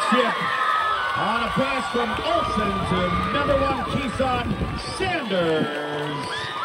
chip on a pass from Olsen to number 1 Keeson Sanders.